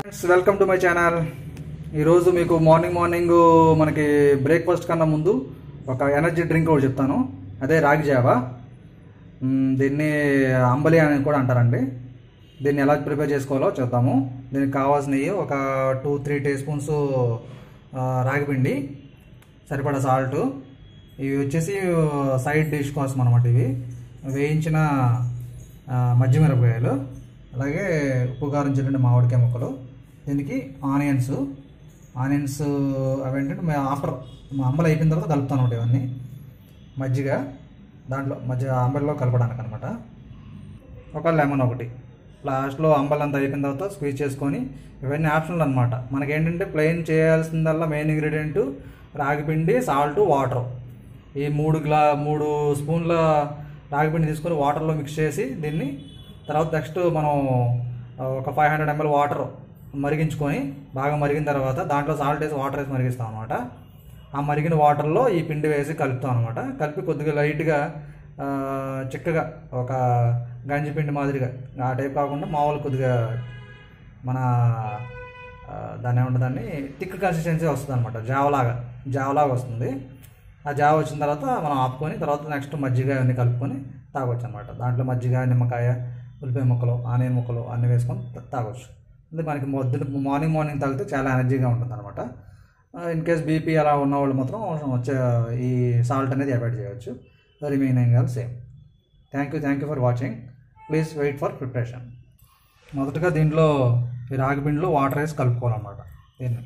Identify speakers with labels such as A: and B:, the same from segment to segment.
A: Welcome to my channel. ఈరోజు మీకు morning మనకి బ్రేక్ఫాస్ట్ కన్నా ముందు ఒక ఎనర్జీ డ్రింక్ ఒకటి చెప్తాను. అదే రాగి జావా. దీన్ని అంబలి అని కూడా అంటారండి. దీన్ని ఎలా ప్రిపేర్ చేసుకోవాలో చూద్దాము. దీనికి కావాల్సినవి ఒక 2-3 టీ స్పూన్స్ రాగిపిండి, సరిపడా సాల్ట్. ఇవి వచ్చేసి సైడ్ డిష్ కోసం అనమాట. ఇవి వేయించిన మజ్జిమిరపకాయలు, అలాగే ఉప్పు కారం చిల్లిన మామిడికాయ ముక్కలు. దీనికి ఆనియన్స్ అవేంటంటే ఆఫ్టర్ అంబలి అయిపోయిన తర్వాత కలుపుతాను అనమాట. ఇవన్నీ మజ్జిగ, దాంట్లో అంబలిలో కలపడానికి అనమాట. ఒక లెమన్ ఒకటి లాస్ట్లో అంబలి అంతా అయిపోయిన తర్వాత స్క్వీజ్ చేసుకొని. ఇవన్నీ ఆప్షనల్ అనమాట. మనకేంటంటే ప్లెయిన్ చేయాల్సిందల్లా మెయిన్ ఇంగ్రీడియంట్ రాగిపిండి, సాల్ట్, వాటర్. ఈ 3 స్పూన్ల రాగిపిండి తీసుకొని వాటర్లో మిక్స్ చేసి దీన్ని తర్వాత నెక్స్ట్ మనం ఒక 500 ml వాటర్ మరిగించుకొని, బాగా మరిగిన తర్వాత దాంట్లో సాల్ట్ వేసి వాటర్ వేసి మరిగిస్తాం అనమాట. ఆ మరిగిన వాటర్లో ఈ పిండి వేసి కలుపుతాం అనమాట. కలిపి కొద్దిగా లైట్గా చిక్కగా ఒక గంజి పిండి మాదిరిగా ఆ టైప్ కాకుండా మామూలు కొద్దిగా మన దాన్ని ఏమంటుందని థిక్ కన్సిస్టెన్సీ వస్తుంది అనమాట. జావలాగా వస్తుంది. ఆ జావ వచ్చిన తర్వాత మనం ఆపుకొని తర్వాత నెక్స్ట్ మజ్జిగ అన్నీ కలుపుకొని తాగొచ్చు అనమాట. దాంట్లో మజ్జిగ, నిమ్మకాయ, ఉల్లిపాయ ముక్కలు, ఆనియన్ ముక్కలు అన్నీ వేసుకొని తాగొచ్చు. ఇది మనకి మార్నింగ్ తాగితే చాలా ఎనర్జీగా ఉంటుంది అనమాట. ఇన్ కేస్ బీపీ అలా ఉన్నవాళ్ళు మాత్రం ఈ సాల్ట్ అనేది అవాయిడ్ చేయవచ్చు. Remaining all same. Thank you for watching. Please wait for preparation. మొదటగా దీంట్లో ఈ రాగిపిండిలో వాటర్ వేసి కలుపుకోవాలన్నమాట. దీన్ని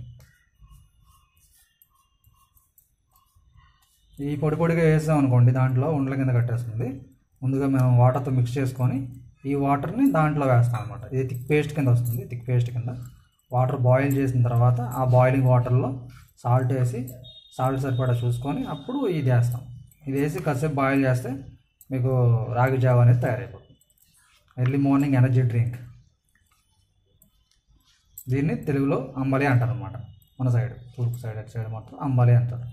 A: ఈ పొడిగా వేసాం అనుకోండి, దాంట్లో ఉండల కింద కట్టేస్తుంది. ముందుగా మేము వాటర్తో మిక్స్ చేసుకొని ఈ వాటర్ని దాంట్లో వేస్తాం అనమాట. ఇది థిక్ పేస్ట్ కింద వస్తుంది. థిక్ పేస్ట్ కింద వాటర్ బాయిల్ చేసిన తర్వాత ఆ బాయిలింగ్ వాటర్లో సాల్ట్ వేసి, సాల్ట్ సరిపడా చూసుకొని అప్పుడు ఇది వేస్తాం. ఇది వేసి కాసేపు బాయిల్ చేస్తే మీకు రాగి జావ అనేది తయారైపోతుంది. Early morning energy drink. దీన్ని తెలుగులో అంబలి అంటారు అనమాట. మన సైడ్, తూర్పు సైడ్, అటు సైడ్ మాత్రం అంబలి అంటారు.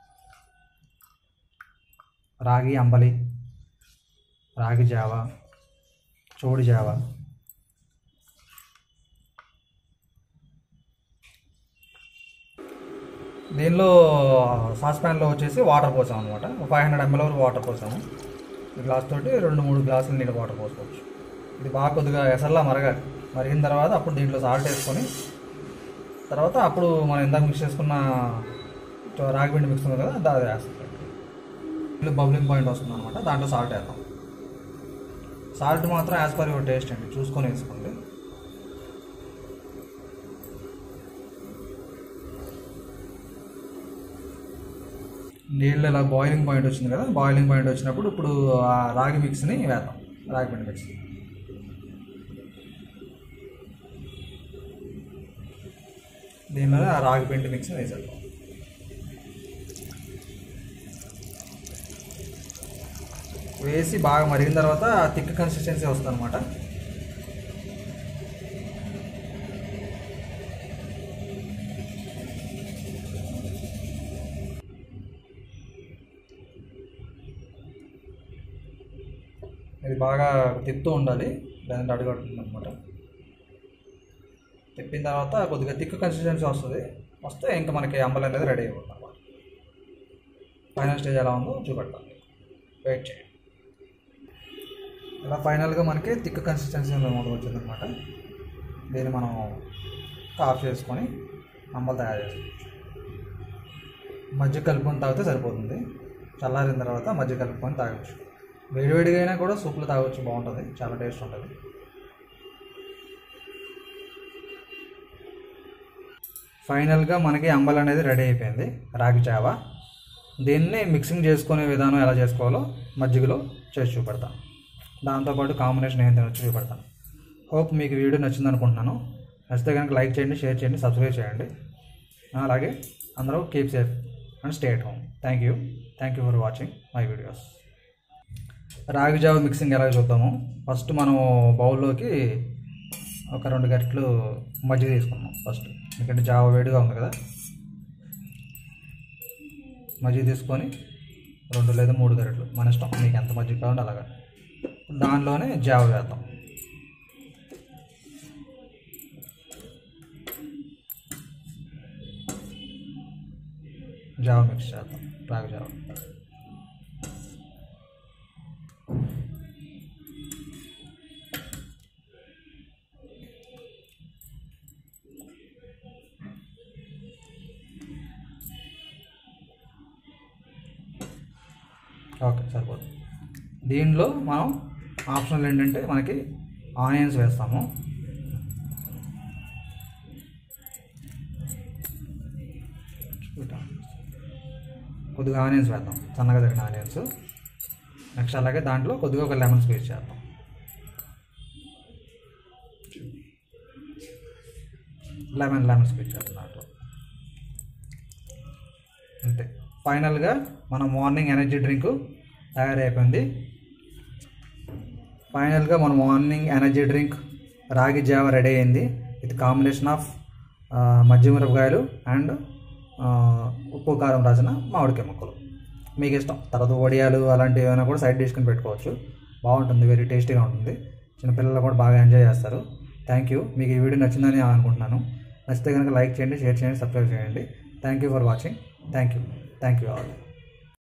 A: రాగి అంబలి, రాగి జావ, చోడి జావ. దీనిలో సాస్ ప్యాన్లో వచ్చేసి వాటర్ పోసాం అనమాట. 500 ml వరకు వాటర్ పోసాము. ఈ గ్లాస్ తోటి 2-3 గ్లాసులు నీళ్ళు వాటర్ పోసుకోవచ్చు. ఇది బాగా కొద్దిగా ఎసర్లా మరగాలి. మరిగిన తర్వాత అప్పుడు దీంట్లో సాల్ట్ వేసుకొని తర్వాత అప్పుడు మనం ఇందాక మిక్స్ చేసుకున్న రాగిపిండి మిక్స్ ఉంది కదా, అది వేస్తాం. ఇల్లు బబ్లింగ్ పాయింట్ వస్తుంది అనమాట. దాంట్లో సాల్ట్ వేద్దాం. సాల్ట్ మాత్రం యాజ్ పర్ యువర్ టేస్ట్ అండి, చూసుకొని వేసుకోండి. నీళ్ళు ఇలా బాయిలింగ్ పాయింట్ వచ్చింది కదా, బాయిలింగ్ పాయింట్ వచ్చినప్పుడు ఇప్పుడు ఆ రాగి మిక్స్ని వేద్దాం. రాగిపిండి మిక్స్ దీని మీద ఆ రాగిపిండి మిక్స్ని వేసేద్దాం. వేసి బాగా మరిగిన తర్వాత థిక్ కన్సిస్టెన్సీ వస్తుంది అనమాట. ఇది బాగా తిప్పుతూ ఉండాలి, లేదంటే అడుగడుతుంది అనమాట. తిప్పిన తర్వాత కొద్దిగా థిక్ కన్సిస్టెన్సీ వస్తే ఇంకా మనకి అంబలి అనేది రెడీ అయిపోతుంది అనమాట. ఫైనల్ స్టేజ్ ఎలా ఉందో చూపెట్టాలి, వెయిట్ చేయండి. ఇలా ఫైనల్గా మనకి థిక్ కన్సిస్టెన్సీ వచ్చిందనమాట. దీన్ని మనం ఆఫ్ చేసుకొని అంబలి తయారు చేసుకోవచ్చు. మజ్జిగ కలుపుకొని తాగితే సరిపోతుంది. చల్లారిన తర్వాత మజ్జిగ కలుపుకొని తాగవచ్చు. వేడివేడిగా అయినా కూడా సూప్లో తాగవచ్చు, బాగుంటుంది, చాలా టేస్ట్ ఉంటుంది. ఫైనల్గా మనకి అంబలి అనేది రెడీ అయిపోయింది, రాగి జావ. దీన్ని మిక్సింగ్ చేసుకునే విధానం ఎలా చేసుకోవాలో మజ్జిగలో చేసి చూపెడతాను. దాంతోపాటు కాంబినేషన్ ఏం తినొచ్చు చూపెడతాను. హోప్ మీకు వీడియో నచ్చింది అనుకుంటున్నాను. నచ్చితే కనుక లైక్ చేయండి, షేర్ చేయండి, సబ్స్క్రైబ్ చేయండి. అలాగే అందరూ keep safe and stay at home. Thank you for watching my videos. రాగి జావ మిక్సింగ్ ఎలా చూద్దాము. ఫస్ట్ మనం బౌల్లోకి ఒక 2 గరిటెలు మజ్జిగ తీసుకున్నాం ఫస్ట్, ఎందుకంటే జావ వేడిగా ఉంది కదా. మజ్జిగ తీసుకొని 2 లేదా 3 గరిటెలు, మన ఇష్టం, మీకు ఎంత మజ్జిగ కావాలంటే అలాగా. దానిలోనే జావ వేద్దాం. జావా మిక్స్ చేద్దాం, రాగి జావా. ఓకే, సరిపోతుంది. దీనిలో మనం ఆప్షనల్ ఏంటంటే మనకి ఆనియన్స్ వేస్తాము. కొద్దిగా ఆనియన్స్ వేద్దాం, సన్నగా తరిగిన ఆనియన్స్. నెక్స్ట్ అలాగే దాంట్లో కొద్దిగా ఒక లెమన్ స్క్వీజ్ చేద్దాం. లెమన్ స్క్వీజ్ చేద్దాం దాంట్లో. అంతే, ఫైనల్గా మన మార్నింగ్ ఎనర్జీ డ్రింక్ తయారైపోయింది. ఫైనల్గా మన మార్నింగ్ ఎనర్జీ డ్రింక్ రాగి జావా రెడీ అయింది. విత్ కాంబినేషన్ ఆఫ్ మజ్జిగ మిరపకాయలు అండ్ ఉప్పు కారం రాసిన మామిడికాయ ముక్కలు. మీకు ఇష్టం, తర్వాత వడియాలు అలాంటివి ఏమైనా కూడా సైడ్ డిష్ని పెట్టుకోవచ్చు. బాగుంటుంది, వెరీ టేస్టీగా ఉంటుంది. చిన్నపిల్లలు కూడా బాగా ఎంజాయ్ చేస్తారు. Thank you. మీకు ఈ వీడియో నచ్చిందని అనుకుంటున్నాను. నచ్చితే కనుక లైక్ చేయండి, షేర్ చేయండి, సబ్స్క్రైబ్ చేయండి. Thank you for watching. Thank you all.